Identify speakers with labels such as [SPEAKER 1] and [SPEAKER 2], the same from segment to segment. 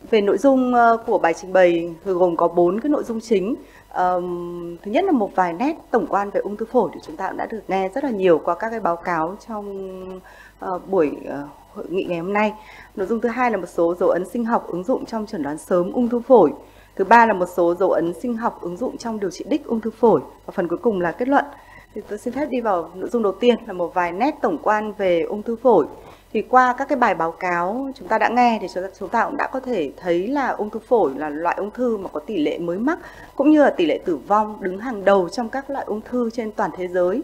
[SPEAKER 1] Về nội dung của bài trình bày gồm có 4 cái nội dung chính. Thứ nhất là một vài nét tổng quan về ung thư phổi thì chúng ta cũng đã được nghe rất là nhiều qua các cái báo cáo trong buổi hội nghị ngày hôm nay. Nội dung thứ hai là một số dấu ấn sinh học ứng dụng trong chẩn đoán sớm ung thư phổi. Thứ ba là một số dấu ấn sinh học ứng dụng trong điều trị đích ung thư phổi. Và phần cuối cùng là kết luận. Thì tôi xin phép đi vào nội dung đầu tiên là một vài nét tổng quan về ung thư phổi. Thì qua các cái bài báo cáo chúng ta đã nghe thì chúng ta cũng đã có thể thấy là ung thư phổi là loại ung thư mà có tỷ lệ mới mắc cũng như là tỷ lệ tử vong đứng hàng đầu trong các loại ung thư trên toàn thế giới.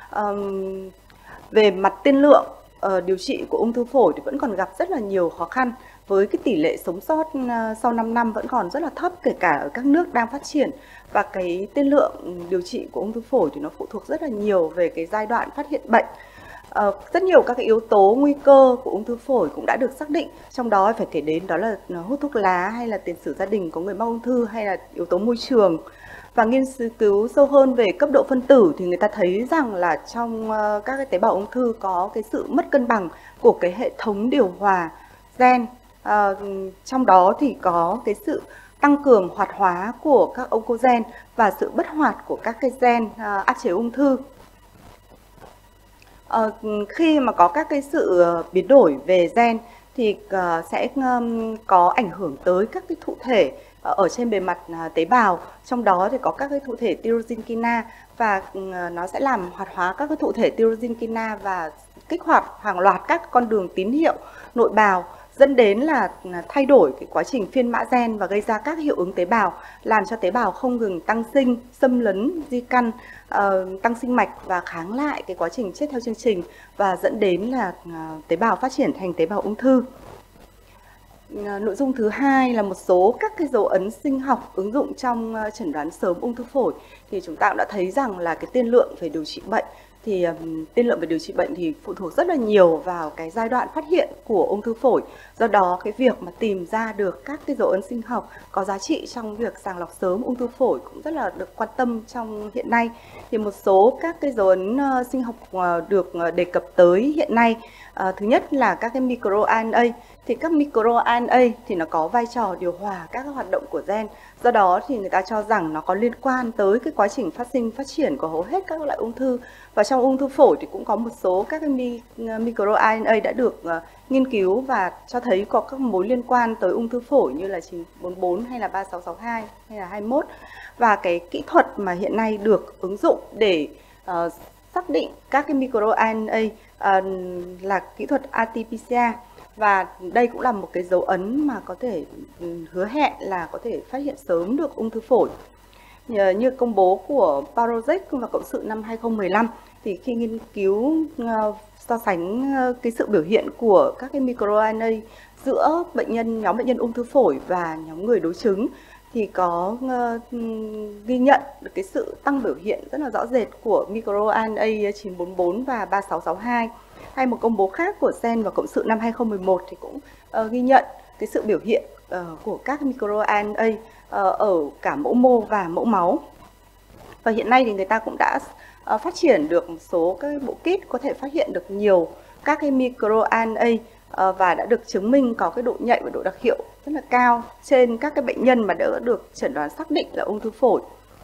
[SPEAKER 1] Về mặt tiên lượng điều trị của ung thư phổi thì vẫn còn gặp rất là nhiều khó khăn, với cái tỷ lệ sống sót sau 5 năm vẫn còn rất là thấp kể cả ở các nước đang phát triển, và cái tiên lượng điều trị của ung thư phổi thì nó phụ thuộc rất là nhiều về cái giai đoạn phát hiện bệnh. Rất nhiều các cái yếu tố nguy cơ của ung thư phổi cũng đã được xác định, trong đó phải kể đến đó là hút thuốc lá hay là tiền sử gia đình có người mắc ung thư hay là yếu tố môi trường. Và nghiên cứu sâu hơn về cấp độ phân tử thì người ta thấy rằng là trong các cái tế bào ung thư có cái sự mất cân bằng của cái hệ thống điều hòa gen. Trong đó thì có cái sự tăng cường hoạt hóa của các oncogen và sự bất hoạt của các cái gen áp chế ung thư. Khi mà có các cái sự biến đổi về gen thì sẽ có ảnh hưởng tới các cái thụ thể ở trên bề mặt tế bào, trong đó thì có các cái thụ thể tyrosine kinase, và nó sẽ làm hoạt hóa các cái thụ thể tyrosine kinase và kích hoạt hàng loạt các con đường tín hiệu nội bào, dẫn đến là thay đổi cái quá trình phiên mã gen và gây ra các hiệu ứng tế bào, làm cho tế bào không ngừng tăng sinh, xâm lấn, di căn, tăng sinh mạch và kháng lại cái quá trình chết theo chương trình, và dẫn đến là tế bào phát triển thành tế bào ung thư. Nội dung thứ hai là một số các cái dấu ấn sinh học ứng dụng trong chẩn đoán sớm ung thư phổi. Thì chúng ta cũng đã thấy rằng là cái tiên lượng về điều trị bệnh thì phụ thuộc rất là nhiều vào cái giai đoạn phát hiện của ung thư phổi. Do đó cái việc mà tìm ra được các cái dấu ấn sinh học có giá trị trong việc sàng lọc sớm ung thư phổi cũng rất là được quan tâm trong hiện nay. Thì một số các cái dấu ấn sinh học được đề cập tới hiện nay, thứ nhất là các cái microRNA. Thì các microRNA thì nó có vai trò điều hòa các hoạt động của gen. Do đó thì người ta cho rằng nó có liên quan tới cái quá trình phát triển của hầu hết các loại ung thư. Và trong ung thư phổi thì cũng có một số các cái microRNA đã được nghiên cứu và cho thấy có các mối liên quan tới ung thư phổi như là 944 hay là 3662 hay là 21. Và cái kỹ thuật mà hiện nay được ứng dụng để xác định các cái microRNA là kỹ thuật RT-PCR. Và đây cũng là một cái dấu ấn mà có thể hứa hẹn là có thể phát hiện sớm được ung thư phổi. Như công bố của Parojek và Cộng sự năm 2015, thì khi nghiên cứu so sánh cái sự biểu hiện của các cái microRNA giữa nhóm bệnh nhân ung thư phổi và nhóm người đối chứng, thì có ghi nhận được cái sự tăng biểu hiện rất là rõ rệt của microRNA 944 và 3662. Hay một công bố khác của Sen và Cộng sự năm 2011 thì cũng ghi nhận cái sự biểu hiện của các microRNA ở cả mẫu mô và mẫu máu. Và hiện nay thì người ta cũng đã phát triển được một số các bộ kit có thể phát hiện được nhiều các cái microRNA và đã được chứng minh có cái độ nhạy và độ đặc hiệu rất là cao trên các cái bệnh nhân mà đã được chẩn đoán xác định là ung thư phổi.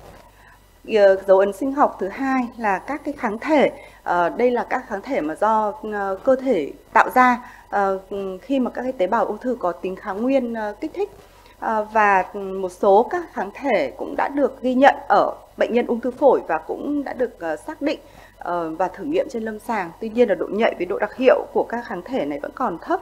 [SPEAKER 1] Dấu ấn sinh học thứ hai là các cái kháng thể. Đây là các kháng thể mà do cơ thể tạo ra khi mà các cái tế bào ung thư có tính kháng nguyên kích thích. Và một số các kháng thể cũng đã được ghi nhận ở bệnh nhân ung thư phổi và cũng đã được xác định và thử nghiệm trên lâm sàng. Tuy nhiên là độ nhạy với độ đặc hiệu của các kháng thể này vẫn còn thấp.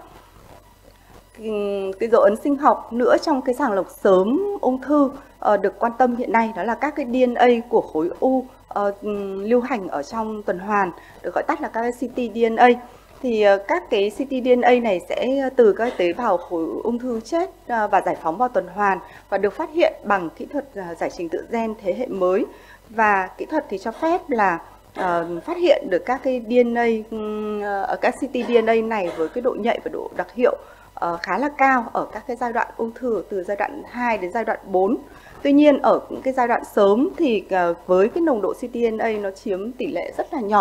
[SPEAKER 1] Cái dấu ấn sinh học nữa trong cái sàng lọc sớm ung thư được quan tâm hiện nay đó là các cái DNA của khối u lưu hành ở trong tuần hoàn, được gọi tắt là các cái ctDNA. Thì các cái ctDNA này sẽ từ các tế bào khối ung thư chết và giải phóng vào tuần hoàn và được phát hiện bằng kỹ thuật giải trình tự gen thế hệ mới. Và kỹ thuật thì cho phép là phát hiện được các cái DNA ở các ctDNA này với cái độ nhạy và độ đặc hiệu khá là cao ở các cái giai đoạn ung thư từ giai đoạn 2 đến giai đoạn 4. Tuy nhiên ở những cái giai đoạn sớm thì với cái nồng độ ctDNA nó chiếm tỷ lệ rất là nhỏ,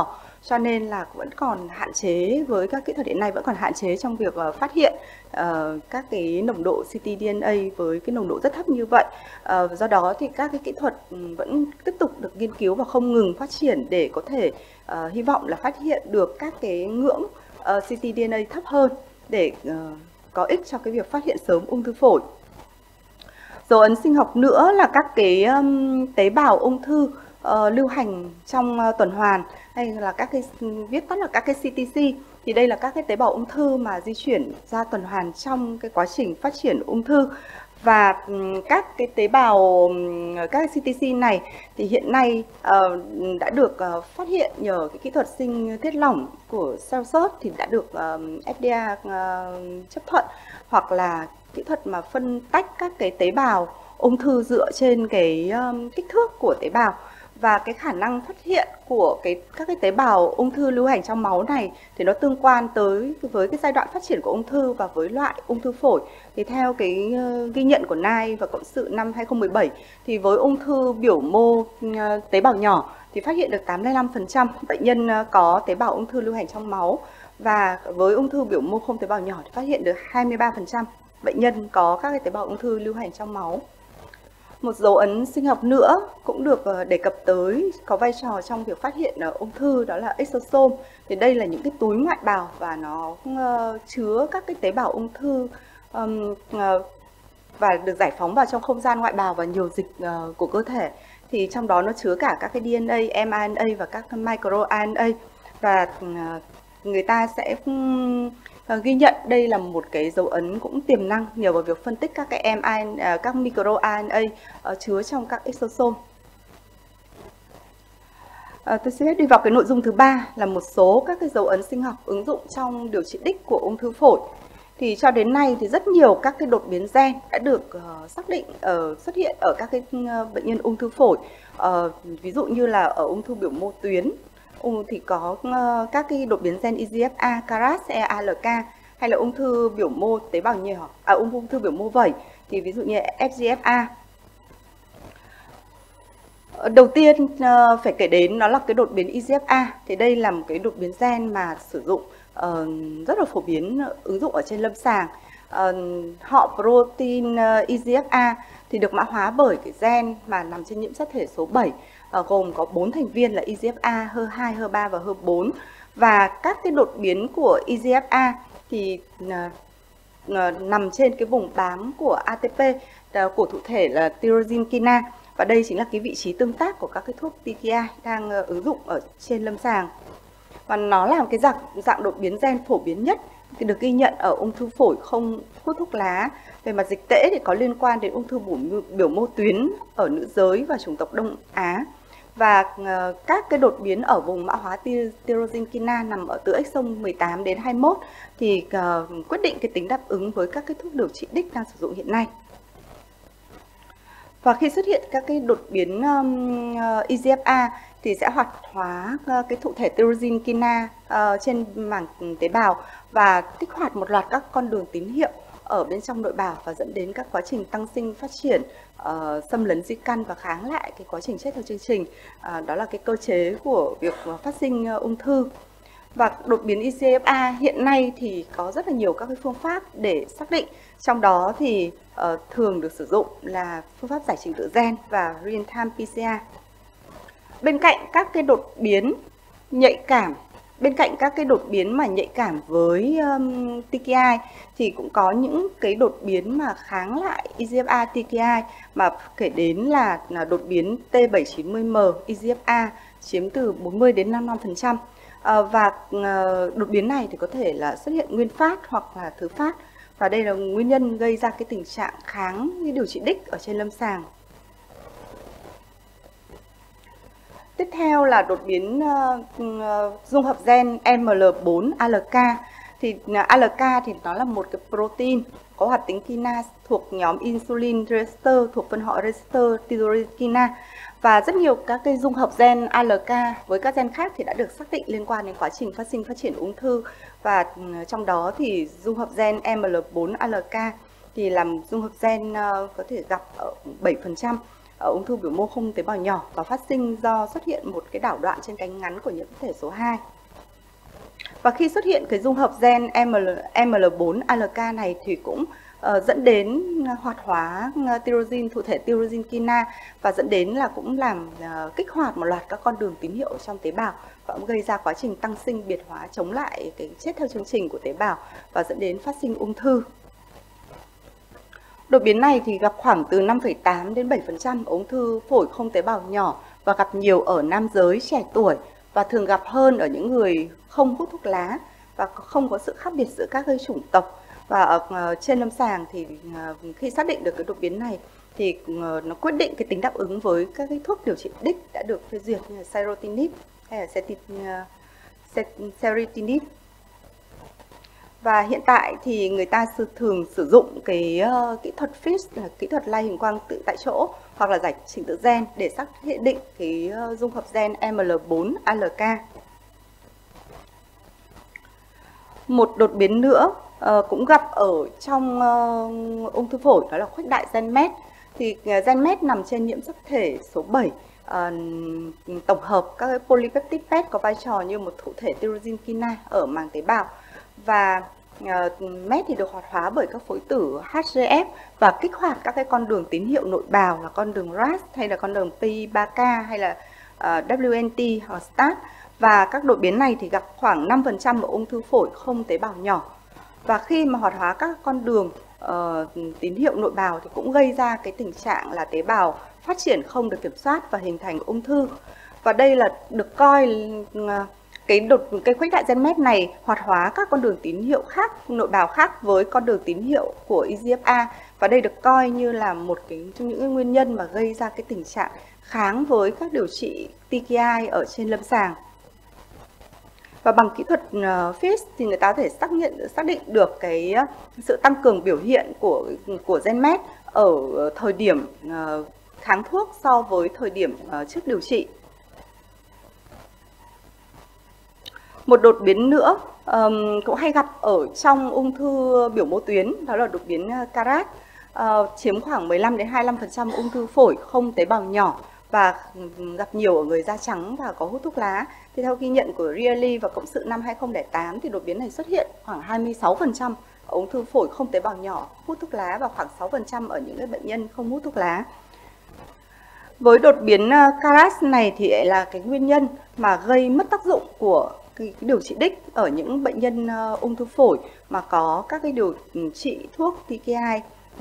[SPEAKER 1] cho nên là vẫn còn hạn chế, với các kỹ thuật hiện nay vẫn còn hạn chế trong việc phát hiện các cái nồng độ ctDNA với cái nồng độ rất thấp như vậy. Do đó thì các cái kỹ thuật vẫn tiếp tục được nghiên cứu và không ngừng phát triển để có thể hy vọng là phát hiện được các cái ngưỡng ctDNA thấp hơn để có ích cho cái việc phát hiện sớm ung thư phổi. Dấu ấn sinh học nữa là các cái tế bào ung thư lưu hành trong tuần hoàn, hay là các cái viết tắt là các cái CTC. Thì đây là các cái tế bào ung thư mà di chuyển ra tuần hoàn trong cái quá trình phát triển ung thư. Và các cái tế bào, các cái CTC này thì hiện nay đã được phát hiện nhờ cái kỹ thuật sinh thiết lỏng của Celsus thì đã được FDA chấp thuận, hoặc là kỹ thuật mà phân tách các cái tế bào ung thư dựa trên cái kích thước của tế bào. Và cái khả năng phát hiện của các cái tế bào ung thư lưu hành trong máu này thì nó tương quan với cái giai đoạn phát triển của ung thư và với loại ung thư phổi. Thì theo cái ghi nhận của Nai và Cộng sự năm 2017 thì với ung thư biểu mô tế bào nhỏ thì phát hiện được 85% bệnh nhân có tế bào ung thư lưu hành trong máu, và với ung thư biểu mô không tế bào nhỏ thì phát hiện được 23% bệnh nhân có các cái tế bào ung thư lưu hành trong máu. Một dấu ấn sinh học nữa cũng được đề cập tới có vai trò trong việc phát hiện ung thư, đó là exosome. Thì đây là những cái túi ngoại bào và nó chứa các cái tế bào ung thư và được giải phóng vào trong không gian ngoại bào và nhiều dịch của cơ thể. Thì trong đó nó chứa cả các cái DNA, mRNA và các microRNA, và người ta sẽ ghi nhận đây là một cái dấu ấn cũng tiềm năng nhờ vào việc phân tích các cái các microRNA chứa trong các exosome. Tôi sẽ đi vào cái nội dung thứ ba là một số các cái dấu ấn sinh học ứng dụng trong điều trị đích của ung thư phổi. Thì cho đến nay thì rất nhiều các cái đột biến gen đã được xác định xuất hiện ở các cái bệnh nhân ung thư phổi. Ví dụ như là ở ung thư biểu mô tuyến thì có các cái đột biến gen EGFR, KRAS, ALK, hay là ung thư biểu mô tế bào nhỏ, ung thư biểu mô vẩy thì ví dụ như FGFR. Đầu tiên phải kể đến đó là cái đột biến EGFR. Thì đây là một cái đột biến gen mà sử dụng rất là phổ biến, ứng dụng ở trên lâm sàng. Họ protein EGFR thì được mã hóa bởi cái gen mà nằm trên nhiễm sắc thể số 7, gồm có 4 thành viên là EGFR, HER2, HER3 và HER4. Và các cái đột biến của EGFR thì nằm trên cái vùng bám của ATP của thụ thể là tyrosine kinase. Và đây chính là cái vị trí tương tác của các cái thuốc TKI đang ứng dụng ở trên lâm sàng. Và nó là một cái dạng đột biến gen phổ biến nhất được ghi nhận ở ung thư phổi không hút thuốc lá. Về mặt dịch tễ thì có liên quan đến ung thư biểu mô tuyến ở nữ giới và chủng tộc Đông Á. Và các cái đột biến ở vùng mã hóa tyrosine kinase nằm ở từ exon 18 đến 21 thì quyết định cái tính đáp ứng với các cái thuốc điều trị đích đang sử dụng hiện nay. Và khi xuất hiện các cái đột biến EGFR thì sẽ hoạt hóa cái thụ thể tyrosine kinase trên màng tế bào và kích hoạt một loạt các con đường tín hiệu ở bên trong nội bào và dẫn đến các quá trình tăng sinh, phát triển, xâm lấn di căn và kháng lại cái quá trình chết theo chương trình. Đó là cái cơ chế của việc phát sinh ung thư. Và đột biến EGFR hiện nay thì có rất là nhiều các cái phương pháp để xác định. Trong đó thì thường được sử dụng là phương pháp giải trình tự gen và real-time PCR. Bên cạnh các cái đột biến nhạy cảm, mà nhạy cảm với TKI thì cũng có những cái đột biến mà kháng lại EGFR TKI, mà kể đến là đột biến T790M EGFR chiếm từ 40 đến 55%. Và đột biến này thì có thể là xuất hiện nguyên phát hoặc là thứ phát, và đây là nguyên nhân gây ra cái tình trạng kháng điều trị đích ở trên lâm sàng. Tiếp theo là đột biến dung hợp gen ML4-ALK. Thì ALK thì nó là một cái protein có hoạt tính kinase thuộc nhóm insulin receptor thuộc phân họ receptor tyrosine kinase. Và rất nhiều các cái dung hợp gen ALK với các gen khác thì đã được xác định liên quan đến quá trình phát sinh, phát triển ung thư. Và trong đó thì dung hợp gen ML4-ALK thì làm dung hợp gen có thể gặp ở 7% ở ung thư biểu mô không tế bào nhỏ và phát sinh do xuất hiện một cái đảo đoạn trên cánh ngắn của nhiễm thể số 2. Và khi xuất hiện cái dung hợp gen ML4-ALK này thì cũng dẫn đến hoạt hóa tyrosine, thụ thể tyrosine kinase, và dẫn đến là cũng làm kích hoạt một loạt các con đường tín hiệu trong tế bào và cũng gây ra quá trình tăng sinh biệt hóa chống lại cái chết theo chương trình của tế bào và dẫn đến phát sinh ung thư. Đột biến này thì gặp khoảng từ 5,8 đến 7% ung thư phổi không tế bào nhỏ và gặp nhiều ở nam giới trẻ tuổi và thường gặp hơn ở những người không hút thuốc lá và không có sự khác biệt giữa các cái chủng tộc. Và trên lâm sàng thì khi xác định được cái đột biến này thì nó quyết định cái tính đáp ứng với các cái thuốc điều trị đích đã được phê duyệt như là serotinib hay là ceritinib. Và hiện tại thì người ta thường sử dụng cái kỹ thuật FISH là kỹ thuật lai hình quang tự tại chỗ hoặc là giải trình tự gen để xác định cái dung hợp gen ML4-ALK. Một đột biến nữa cũng gặp ở trong ung thư phổi, đó là khuếch đại gen MET. Thì gen MET nằm trên nhiễm sắc thể số 7, tổng hợp các cái polypeptide PET có vai trò như một thụ thể tyrosine kinase ở màng tế bào. Và MET thì được hoạt hóa bởi các phối tử HGF và kích hoạt các cái con đường tín hiệu nội bào là con đường RAS hay là con đường PI3K hay là WNT hoặc STAT. Và các đột biến này thì gặp khoảng 5% ở ung thư phổi không tế bào nhỏ. Và khi mà hoạt hóa các con đường tín hiệu nội bào thì cũng gây ra cái tình trạng là tế bào phát triển không được kiểm soát và hình thành ung thư. Và đây là được coi cái khuếch đại gen MET này hoạt hóa các con đường tín hiệu khác, nội bào khác với con đường tín hiệu của EGFR, và đây được coi như là một trong những nguyên nhân mà gây ra cái tình trạng kháng với các điều trị TKI ở trên lâm sàng. Và bằng kỹ thuật FISH thì người ta có thể xác định được cái sự tăng cường biểu hiện của gen MET ở thời điểm kháng thuốc so với thời điểm trước điều trị. Một đột biến nữa cũng hay gặp ở trong ung thư biểu mô tuyến, đó là đột biến KRAS, chiếm khoảng 15 đến 25% ung thư phổi không tế bào nhỏ và gặp nhiều ở người da trắng và có hút thuốc lá. Thì theo ghi nhận của Reilly và cộng sự năm 2008 thì đột biến này xuất hiện khoảng 26% ở ung thư phổi không tế bào nhỏ hút thuốc lá và khoảng 6% ở những bệnh nhân không hút thuốc lá. Với đột biến KRAS này thì lại là cái nguyên nhân mà gây mất tác dụng của cái điều trị đích ở những bệnh nhân ung thư phổi mà có các cái điều trị thuốc TKI,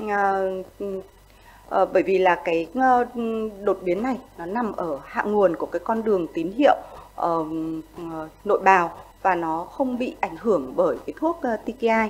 [SPEAKER 1] bởi vì là cái đột biến này nó nằm ở hạ nguồn của cái con đường tín hiệu nội bào và nó không bị ảnh hưởng bởi cái thuốc TKI.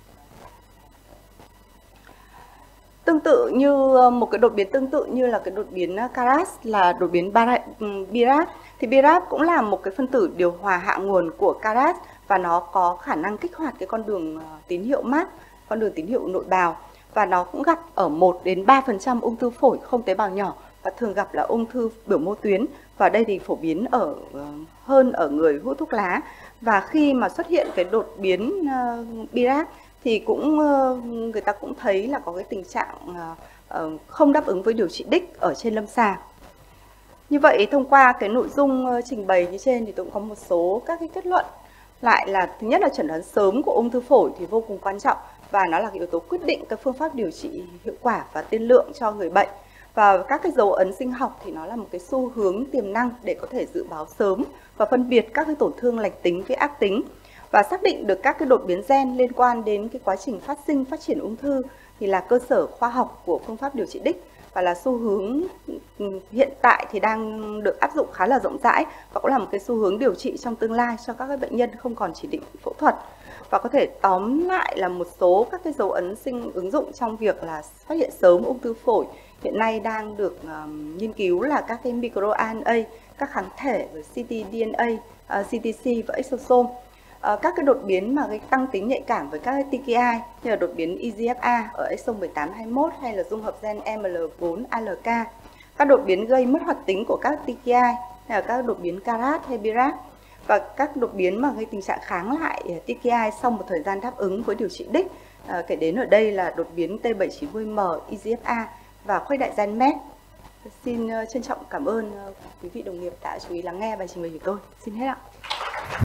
[SPEAKER 1] Tương tự như một cái đột biến tương tự như là cái đột biến KRAS là đột biến BRAF. Thì BRAF cũng là một cái phân tử điều hòa hạ nguồn của KRAS và nó có khả năng kích hoạt cái con đường tín hiệu MAP, con đường tín hiệu nội bào, và nó cũng gặp ở 1 đến 3% ung thư phổi không tế bào nhỏ và thường gặp là ung thư biểu mô tuyến, và đây thì phổ biến hơn ở người hút thuốc lá. Và khi mà xuất hiện cái đột biến BRAF thì cũng người ta cũng thấy là có cái tình trạng không đáp ứng với điều trị đích ở trên lâm sàng. Như vậy thông qua cái nội dung trình bày như trên thì tôi cũng có một số các cái kết luận lại là thứ nhất là chẩn đoán sớm của ung thư phổi thì vô cùng quan trọng và nó là cái yếu tố quyết định cái phương pháp điều trị hiệu quả và tiên lượng cho người bệnh. Và các cái dấu ấn sinh học thì nó là một cái xu hướng tiềm năng để có thể dự báo sớm và phân biệt các cái tổn thương lành tính với ác tính, và xác định được các cái đột biến gen liên quan đến cái quá trình phát triển ung thư thì là cơ sở khoa học của phương pháp điều trị đích và là xu hướng hiện tại thì đang được áp dụng khá là rộng rãi và cũng là một cái xu hướng điều trị trong tương lai cho các bệnh nhân không còn chỉ định phẫu thuật. Và có thể tóm lại là một số các cái dấu ấn ứng dụng trong việc là phát hiện sớm ung thư phổi hiện nay đang được nghiên cứu là các cái microRNA, các kháng thể, ctDNA, CTC và exosome. Các cái đột biến mà tăng tính nhạy cảm với các TKI như là đột biến EGFR ở exon 18-21 hay là dung hợp gen ML4-ALK, các đột biến gây mất hoạt tính của các TKI hay là các đột biến KRAS hay BRAF, và các đột biến mà gây tình trạng kháng lại TKI sau một thời gian đáp ứng với điều trị đích. Kể đến ở đây là đột biến T790M, EGFR và khuếch đại gen MET. Xin trân trọng cảm ơn quý vị đồng nghiệp đã chú ý lắng nghe bài trình bày của tôi. Xin hết ạ.